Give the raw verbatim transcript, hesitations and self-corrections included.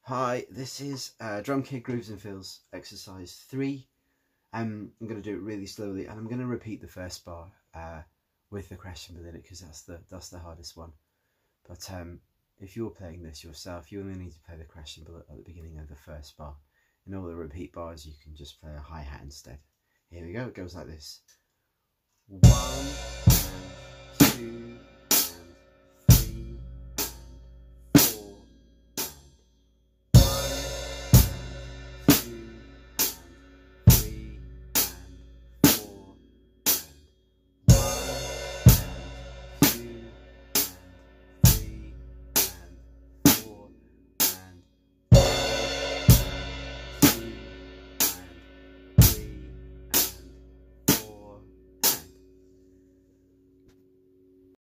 Hi, this is uh, Drum Kit Grooves and Fills exercise three. Um, I'm going to do it really slowly, and I'm going to repeat the first bar uh, with the question within it because that's the that's the hardest one. But um, if you're playing this yourself, you only need to play the question at the beginning of the first bar. In all the repeat bars, you can just play a hi-hat instead. Here we go. It goes like this: one, two.